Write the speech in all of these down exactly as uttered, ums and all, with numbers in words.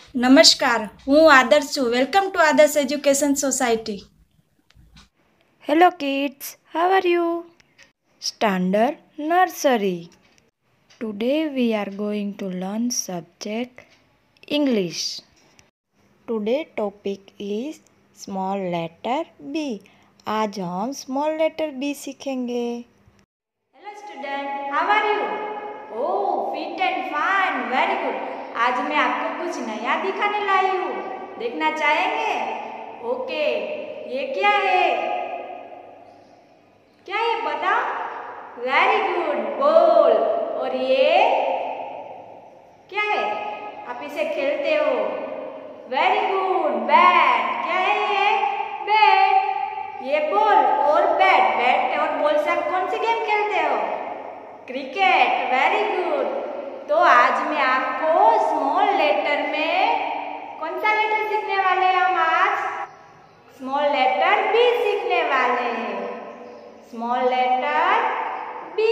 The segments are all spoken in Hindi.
નમસ્કાર, હું આદર્શ છું. Welcome to Adarsh education society. Hello kids, how are you? Standard Nursery. Today we are going to learn subject English. Today topic is small letter B. आज हम small letter B सीखेंगे. Hello student, how are you? Oh, fit and fine, very good. आज मैं आपको कुछ नया दिखाने लाई हूँ. देखना चाहेंगे? ओके, ये क्या है? क्या है बताओ? Very good, ball. और ये क्या है? आप इसे खेलते हो. Very good, bat. क्या है ये? बैट. ये बॉल और बैट. बैट और बॉल से आप कौन सी गेम खेलते हो? क्रिकेट. Very good. तो आज मैं आपको स्मॉल लेटर में कौन सा लेटर सीखने वाले हैं हम आज? स्मॉल लेटर बी सीखने वाले हैं. Small letter B.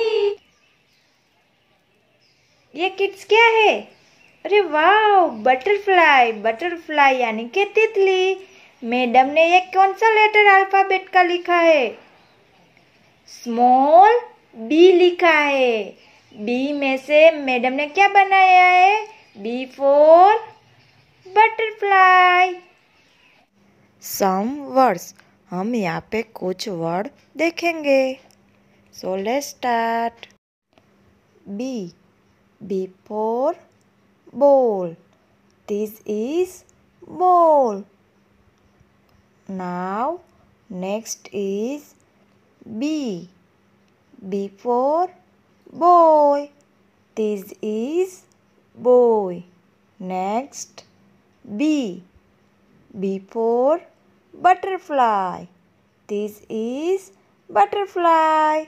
ये किड्स क्या है? अरे वाह, बटरफ्लाई. बटरफ्लाई यानी कि तितली. मैडम ने ये कौन सा लेटर अल्फाबेट का लिखा है? स्मॉल बी लिखा है. बी में से मैडम ने क्या बनाया है? B for butterfly. Some words. हम यहाँ पे कुछ वर्ड देखेंगे. So let's start. B. B for ball. This is ball. Now next is B. B for boy. This is boy. Next B. B for butterfly. This is butterfly.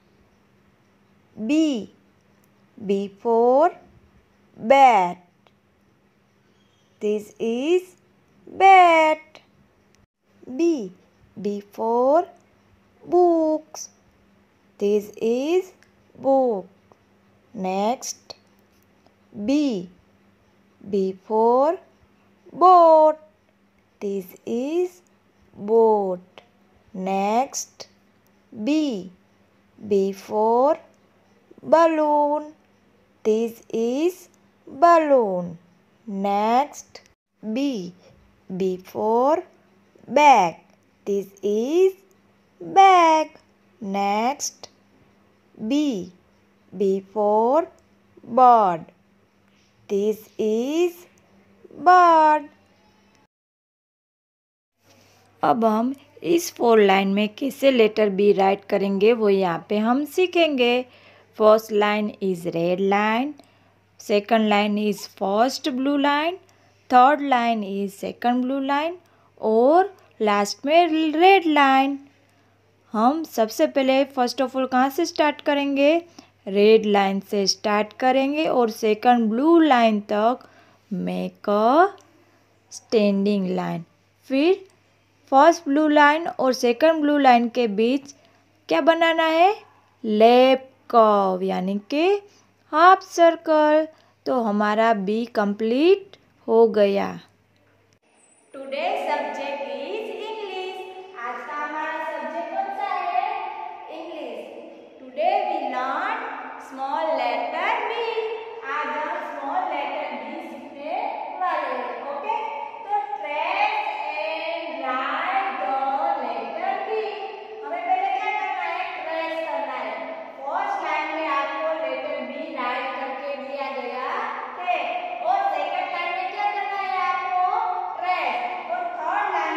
B. B for bat. This is bat. B. B for books. This is book. Next B. B for boat. This is boat. Next B. B for balloon. This is balloon. Next B. B for bag. This is bag. Next B. B for bird. This is bird. अब हम इस फोर लाइन में कैसे लेटर बी राइट करेंगे वो यहाँ पे हम सीखेंगे. First line is red line. Second line is first blue line. Third line is second blue line. और लास्ट में रेड लाइन. हम सबसे पहले फर्स्ट ऑफ ऑल कहाँ से स्टार्ट करेंगे? रेड लाइन से स्टार्ट करेंगे और सेकंड ब्लू लाइन तक मेक अ स्टैंडिंग लाइन. फिर फर्स्ट ब्लू लाइन और सेकंड ब्लू लाइन के बीच क्या बनाना है? लैप कर्व यानी कि हाफ सर्कल. तो हमारा बी कंप्लीट हो गया. Today subject is English. आज का हमारा सब्जेक्ट कौन सा है? English. Today we learn small letter B. आज हम स्मॉल लेटर बी सीखने वाले हैं. ओके, तो trace and write the letter B. हमें पहले क्या करना है? ट्रेस करना है. फर्स्ट लाइन में आपको लेटर बी राइट करके दिया गया है और सेकंड लाइन में क्या करना है आपको? ट्रेस. और थर्ड लाइन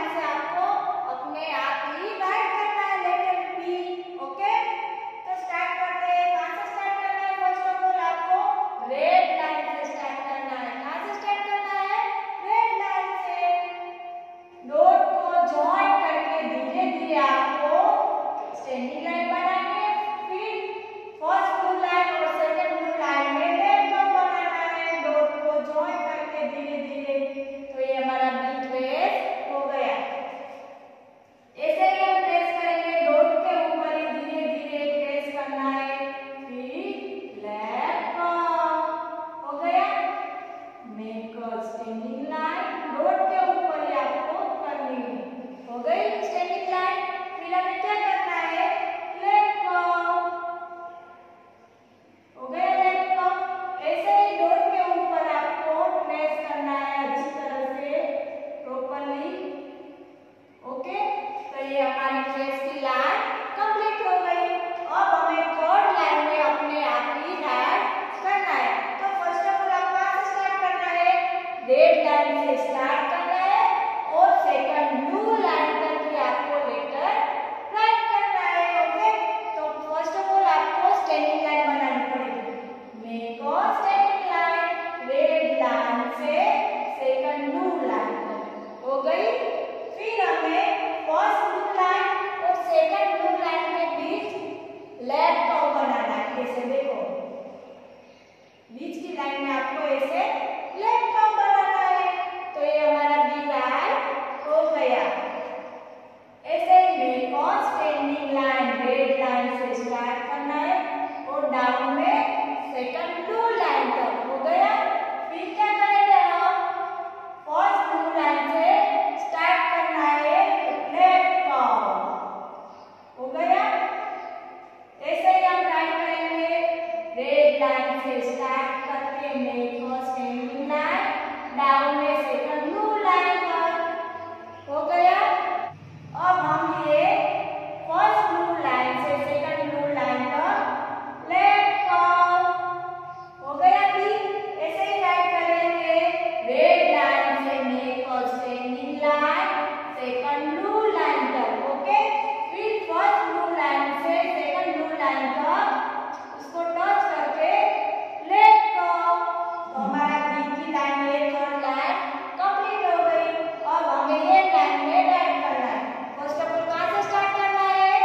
लाइन से स्टार्ट करना है और सेकंड ब्लू लाइन तक ही आपको लेटर राइट करना है। ओके, तो फर्स्ट ऑफ ऑल आपको स्टैंडिंग लाइन बनानी पड़ेगी। Make a standing line, red line से सेकंड ब्लू लाइन तक हो गई। फिर हमें फर्स्ट ब्लू लाइन और सेकंड ब्लू लाइन के बीच लेफ्ट कर्व बनाना है। ऐसे देखो, बीच की लाइन में आपको ऐसे लेफ्ट कर्व बनाना है। तो ये हमारा बी लाइन हो गया। ऐसे make a standing line, red line से स्टार्ट करना है और डाउन में सेकंड ब्लू लाइन तक हो गया। फिर क्या करेंगे हम, फर्स्ट ब्लू लाइन से स्टार्ट करना है लेफ्ट कर्व, हो गया। ऐसे ही हम राइट करेंगे, रेड लाइन से स्टार्ट करके make a standing line, down में सेकंड ब्लू लाइन तक, हो गया। अब हम ये फर्स्ट ब्लू लाइन से सेकंड ब्लू लाइन तक लेफ्ट कर्व, हो गया भी। ऐसे ही राइट करेंगे, रेड लाइन से make a standing line, second blue line तक। ओके, फिर फर्स्ट ब्लू लाइन से सेकंड ब्लू लाइन तक उसको टच करके लेफ्ट कर्व। तो हमारा बी की लाइन, ये थर्ड लाइन कंप्लीट हो गई। अब हमें ये लाइन में राइट करना है। फर्स्ट ऑफ ऑल कहाँ से स्टार्ट करना है,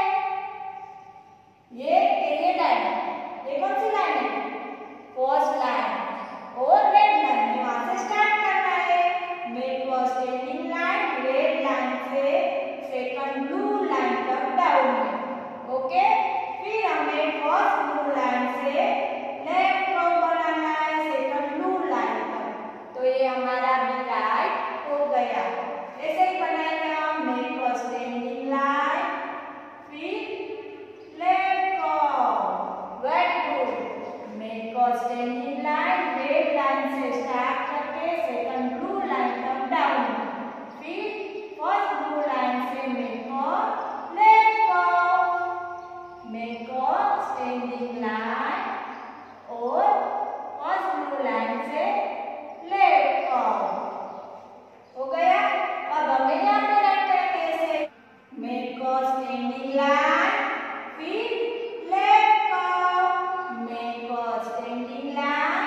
ये ये लाइन, ये कौन सी लाइन है, फर्स्ट लाइन और रेड लाइन, वहां से स्टार्ट करना है। Make a standing line, red line से सेकंड ब्लू लाइन तक डाउन में। ओके, फिर हमें फर्स्ट ब्लू लाइन से लेफ्ट कर्व बनाना है सेकंड ब्लू लाइन तक। तो ये हमारा बी राइट हो गया। ऐसे ही बनाएंगे हम, मेक अ स्टैंडिंग लाइन, फिर left curve, very good. Make a standing line, red line से स्टार्ट करके सेकंड ब्लू लाइन तक डाउन में। फिर फर्स्ट ब्लू लाइन से make a left curve, make a standing line और फर्स्ट ब्लू लाइन से लेफ्ट कर्व, हो गया। अब हमें यहाँ पे राइट करेंगे ऐसे, मेक अ स्टैंडिंग लाइन, फिर left curve, make a standing line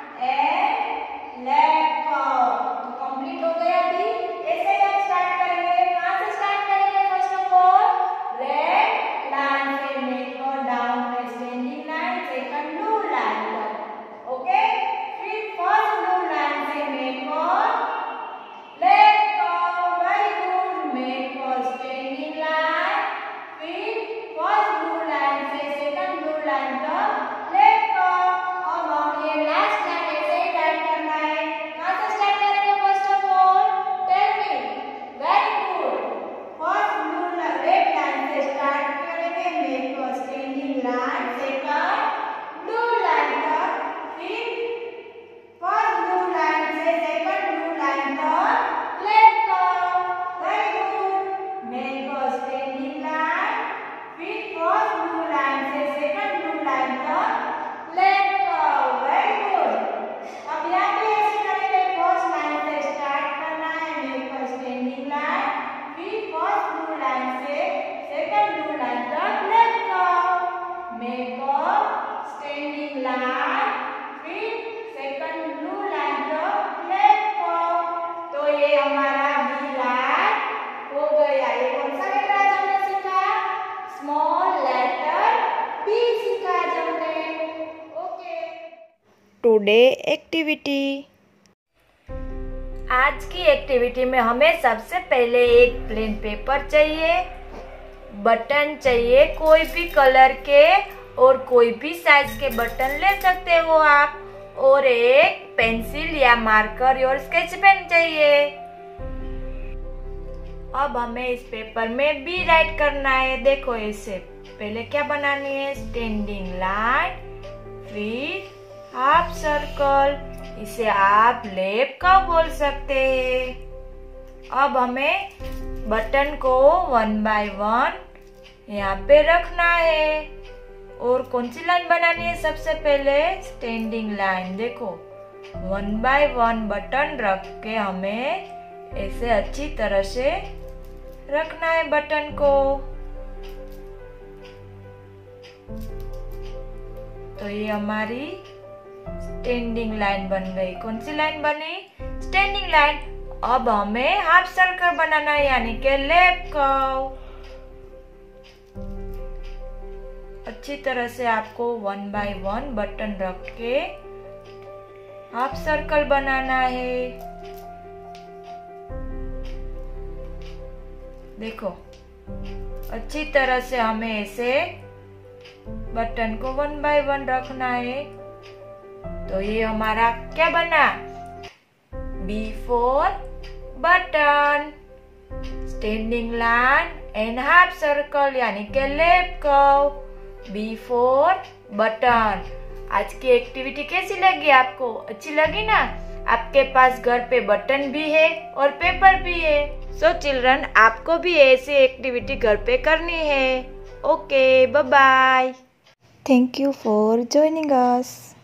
and left curve. तो कंप्लीट हो गया अभी। ऐसे ही हम स्टार्ट करेंगे, कहाँ से स्टार्ट करेंगे, first of all red line से मेक अ डाउन में standing line, second blue line तक। ओके, फिर फर्स्ट ब्लू लाइन से make a left curve, very good. Make a standing line, फिर फर्स्ट ब्लू लाइन से सेकंड ब्लू लाइन तक लेफ्ट कर्व। अब हम ये लास्ट लाइन ऐसे ही राइट करना है। कहाँ से स्टार्ट करेंगे, first of all tell me, very good. First blue red line से स्टार्ट करेंगे, make a standing line, second blue line तक, फिर फर्स्ट ब्लू लाइन से सेकंड ब्लू लाइन तक left curve, very good. Make a standing line, फिर फर्स्ट ब्लू लाइन से सेकंड ब्लू लाइन तक लेफ्ट कर्व, वेरी गुड। अब यहाँ पे ऐसे करेंगे, फर्स्ट लाइन से स्टार्ट करना है, मेक अ स्टैंडिंग लाइन, फिर फर्स्ट ब्लू लाइन से सेकंड ब्लू लाइन तक left curve, make a standing line, फिर सेकंड ब्लू लाइन तक लेफ्ट कर्व। तो ये हमारा बी लाइन हो गया। ये कौन सा लेटर आज हमने सीखा, स्मॉल लेटर बी सीखा आज हमने। Okay, today activity. आज की एक्टिविटी में हमें सबसे पहले एक प्लेन पेपर चाहिए, बटन चाहिए कोई भी कलर के और कोई भी साइज के बटन ले सकते हो आप, और एक पेंसिल या मार्कर और स्केच पेन चाहिए। अब हमें इस पेपर में बी राइट करना है। देखो ऐसे पहले क्या बनानी है, स्टैंडिंग लाइन, फिर हाफ सर्कल, इसे आप लेप का बोल सकते हैं। अब हमें बटन को वन बाय वन यहाँ पे रखना है। और कौन सी लाइन बनानी है, सबसे पहले स्टैंडिंग लाइन। देखो वन बाय वन बटन रख के हमें ऐसे अच्छी तरह से रखना है बटन को। तो ये हमारी स्टैंडिंग लाइन बन गई। कौन सी लाइन बनी? Standing line. अब हमें हाफ सर्कल बनाना है, यानी के लेफ्ट कर्व। अच्छी तरह से आपको वन बाय वन बटन रख के हाफ सर्कल बनाना है। देखो, अच्छी तरह से हमें ऐसे बटन को वन बाय वन रखना है। तो ये हमारा क्या बना? B for button, standing line and half circle, यानी के left curve. B for button. आज की एक्टिविटी कैसी लगी आपको? अच्छी लगी ना? आपके पास घर पे बटन भी है और पेपर भी है। सो चिल्ड्रन, आपको भी ऐसी एक्टिविटी घर पे करनी है। Okay, bye bye. Thank you for joining us.